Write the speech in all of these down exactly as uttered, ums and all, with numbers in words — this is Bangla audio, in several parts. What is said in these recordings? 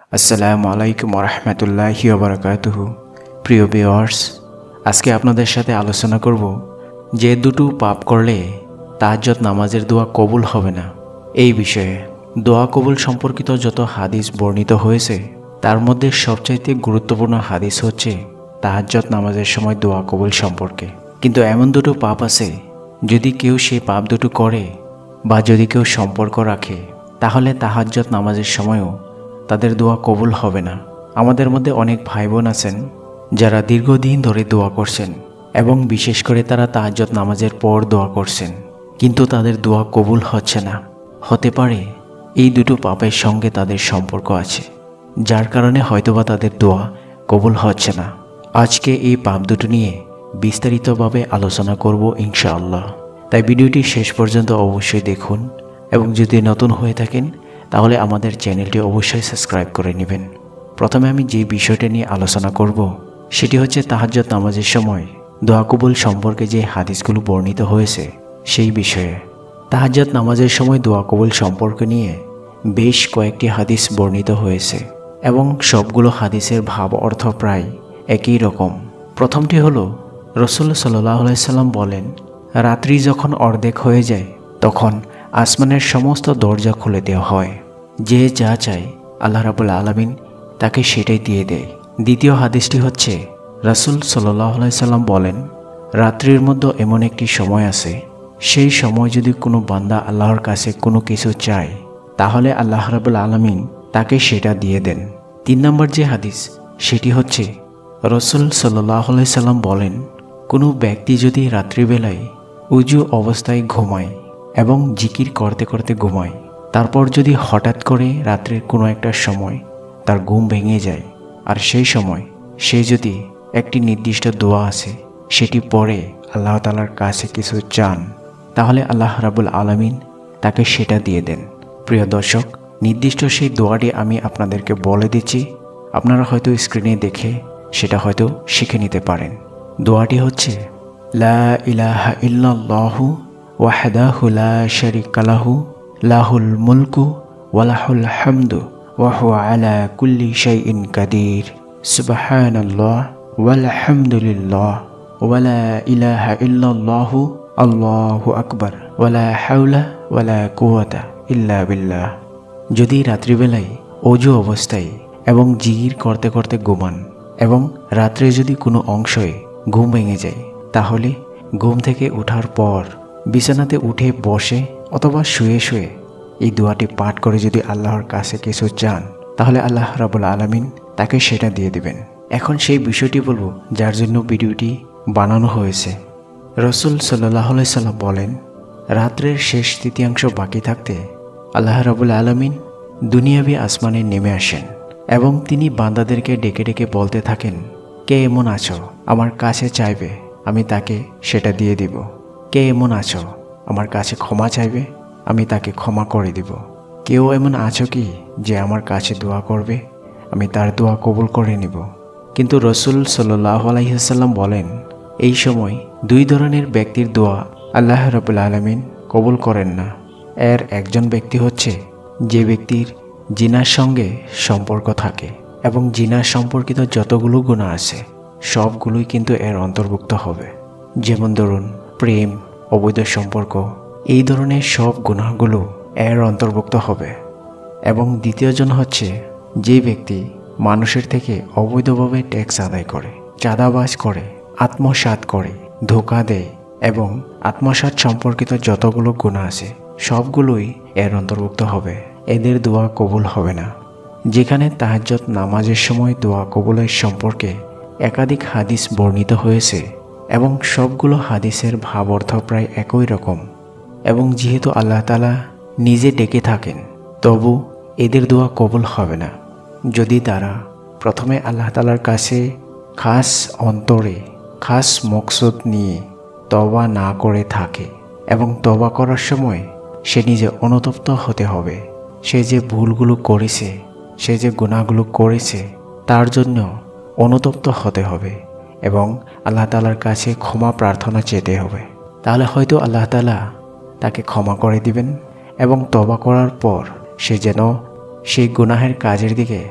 আসসালামু আলাইকুম ওয়া রাহমাতুল্লাহি ওয়া বারাকাতুহু। প্রিয় ভিউয়ার্স, আজকে আপনাদের সাথে আলোচনা করব যে দুটো পাপ করলে তাহাজ্জুদ নামাজের দোয়া কবুল হবে না। এই বিষয়ে দোয়া কবুল সম্পর্কিত যত হাদিস বর্ণিত হয়েছে তার মধ্যে সবচাইতে গুরুত্বপূর্ণ হাদিস হচ্ছে তাহাজ্জুদ নামাজের সময় দোয়া কবুল সম্পর্কে। কিন্তু এমন দুটো পাপ আছে, যদি কেউ সেই পাপ দুটো করে বা যদি কেউ সম্পর্ক রাখে তাহলে তাহাজ্জুদ নামাজের সময়ও তাদের দোয়া কবুল হবে না। আমাদের মধ্যে অনেক ভাই বোন আছেন যারা দীর্ঘদিন ধরে দোয়া করছেন এবং বিশেষ করে তারা তাহাজ্জুদ নামাজের পর দোয়া করছেন, কিন্তু তাদের দোয়া কবুল হচ্ছে না। হতে পারে এই দুটো পাপের সঙ্গে তাদের সম্পর্ক আছে, যার কারণে হয়তোবা তাদের দোয়া কবুল হচ্ছে না। আজকে এই পাপ দুটো নিয়ে বিস্তারিতভাবে আলোচনা করব ইনশাআল্লাহ। তাই ভিডিওটি শেষ পর্যন্ত অবশ্যই দেখুন এবং যদি নতুন হয়ে থাকেন তাহলে আমাদের চ্যানেলটি অবশ্যই সাবস্ক্রাইব করে নেবেন। প্রথমে আমি যে বিষয়টা নিয়ে আলোচনা করব সেটি হচ্ছে তাহাজ্জুদ নামাজের সময় দোয়া কবুল সম্পর্কে যে হাদিসগুলো বর্ণিত হয়েছে সেই বিষয়ে। তাহাজ্জুদ নামাজের সময় দোয়া কবুল সম্পর্ক নিয়ে বেশ কয়েকটি হাদিস বর্ণিত হয়েছে এবং সবগুলো হাদিসের ভাব অর্থ প্রায় একই রকম। প্রথমটি হলো রাসূল সাল্লাল্লাহু আলাইহি সাল্লাম বলেন, রাত্রি যখন অর্ধেক হয়ে যায় তখন আসমানের সমস্ত দরজা খুলে দেওয়া হয়, যে যা চায় আল্লাহ রাব্বুল আলামিন তাকে সেটাই দিয়ে দেয়। দ্বিতীয় হাদিসটি হচ্ছে রাসূল সাল্লাল্লাহু আলাইহি সাল্লাম বলেন, রাত্রির মধ্যে এমন একটি সময় আছে, সেই সময় যদি কোনো বান্দা আল্লাহর কাছে কোনো কিছু চায় তাহলে আল্লাহ রাব্বুল আলামিন তাকে সেটা দিয়ে দেন। তিন নম্বর যে হাদিস সেটি হচ্ছে রাসূল সাল্লাল্লাহু আলাইহি সাল্লাম বলেন, কোনো ব্যক্তি যদি রাত্রিবেলায় উজু অবস্থায় ঘুমায় এবং জিকির করতে করতে ঘুমায়, তারপর যদি হঠাৎ করে রাত্রের কোনো একটা সময় তার ঘুম ভেঙে যায় আর সেই সময় সে যদি একটি নির্দিষ্ট দোয়া আছে সেটি পড়ে আল্লাহ তাআলার কাছে কিছু চান, তাহলে আল্লাহ রাব্বুল আলামিন তাকে সেটা দিয়ে দেন। প্রিয় দর্শক, নির্দিষ্ট সেই দোয়াটি আমি আপনাদেরকে বলে দিচ্ছি, আপনারা হয়তো স্ক্রিনে দেখে সেটা হয়তো শিখে নিতে পারেন। দোয়াটি হচ্ছে, লা ইলাহা ইল্লাল্লাহু ওয়াহদাহু লা শারীকা লাহু লাহুল মুলকু ওয়া লাহুল হামদু ওয়া হুয়া আলা কুল্লি শাইইন কাদির সুবহানাল্লাহ ওয়াল হামদুলিল্লাহ ওয়া লা ইলাহা ইল্লাল্লাহু আল্লাহু আকবার ওয়া লা হাওলা ওয়া লা কুওয়াতা ইল্লা বিল্লাহ। যদি রাত্রিবেলায় ওযু অবস্থায় এবং জিকির করতে করতে ঘুমান এবং রাত্রে যদি কোনো অংশে ঘুম ভেঙে যায়, তাহলে ঘুম থেকে ওঠার পর বিছানাতে উঠে বসে অথবা শুয়ে শুয়ে এই দোয়াটি পাঠ করে যদি আল্লাহর কাছে কিছু চান, তাহলে আল্লাহ রাব্বুল আলামিন তাকে সেটা দিয়ে দিবেন। এখন সেই বিষয়টি বলবো যার জন্য ভিডিওটি বানানো হয়েছে। রাসূল সাল্লাল্লাহু আলাইহি সাল্লাম বলেন, রাত্রের শেষ তৃতীয়াংশ বাকি থাকতে আল্লাহ রাব্বুল আলামিন দুনিয়াবি আসমানে নেমে আসেন এবং তিনি বান্দাদেরকে ডেকে ডেকে বলতে থাকেন, কে এমন আছো আমার কাছে চাইবে, আমি তাকে সেটা দিয়ে দিব। কে এমন আছো আমার কাছে ক্ষমা চাইবে, আমি তাকে ক্ষমা করে দিব। কেউ এমন আছো কি যে আমার কাছে দোয়া করবে, আমি তার দোয়া কবুল করে নিব। কিন্তু রাসূল সাল্লাল্লাহু আলাইহি ওয়াসাল্লাম বলেন, এই সময় দুই ধরনের ব্যক্তির দোয়া আল্লাহ রাব্বুল আলামিন কবুল করেন না। এর একজন ব্যক্তি হচ্ছে যে ব্যক্তির জিনার সঙ্গে সম্পর্ক থাকে এবং জিনার সম্পর্কিত যতগুলো গুনাহ আছে সবগুলোই কিন্তু এর অন্তর্ভুক্ত হবে। যেমন ধরুন প্রেম, অবৈধ সম্পর্ক, এই ধরনের সব গুনাহগুলো এর অন্তর্ভুক্ত হবে। এবং দ্বিতীয়জন হচ্ছে যে ব্যক্তি মানুষের থেকে অবৈধভাবে ট্যাক্স আদায় করে, চাঁদাবাজ করে, আত্মসাৎ করে, ধোঁকা দেয় এবং আত্মসাৎ সম্পর্কিত যতগুলো গুনাহ আছে সবগুলোই এর অন্তর্ভুক্ত হবে। এদের দোয়া কবুল হবে না। যেখানে তাহাজ্জুদ নামাজের সময় দোয়া কবুলের সম্পর্কে একাধিক হাদিস বর্ণিত হয়েছে এবং সবগুলো হাদিসের ভাব অর্থ প্রায় একই রকম এবং যেহেতু আল্লাহ তাআলা নিজে ডেকে থাকেন, তবু এদের দোয়া কবুল হবে না যদি তারা প্রথমে আল্লাহ তাআলার কাছে খাস অন্তরে খাস মকসদ নিয়ে তওবা না করে থাকে এবং তওবা করার সময় সে নিজে অনুতপ্ত হতে হবে। সে যে ভুলগুলো করেছে, সে যে গুনাহগুলো করেছে তার জন্য অনুতপ্ত হতে হবে এবং আল্লাহ তাআলার কাছে ক্ষমা প্রার্থনা চেতে হবে। তাহলে হয়তো আল্লাহ তাআলা তাকে ক্ষমা করে দিবেন এবং তওবা করার পর সে যেন সেই গুনাহের কাজের দিকে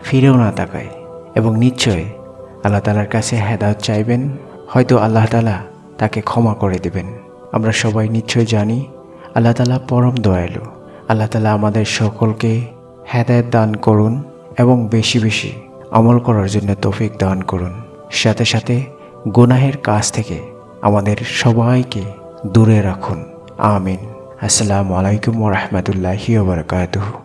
ফিরেও না তাকায় এবং নিশ্চয় আল্লাহ তাআলার কাছে হেদায়েত চাইবেন, হয়তো আল্লাহ তাআলা তাকে ক্ষমা করে দেবেন। আমরা সবাই নিশ্চয় জানি আল্লাহ তাআলা পরম দয়ালু। আল্লাহ তাআলা আমাদের সকলকে হেদায়েত দান করুন এবং বেশি বেশি আমল করার জন্য তৌফিক দান করুন। সাথে সাথে গুনাহের কাজ থেকে আমাদের সবাইকে দূরে রাখুন। আমিন। আসসালামু আলাইকুম ওয়া রাহমাতুল্লাহি ওয়া বারাকাতুহু।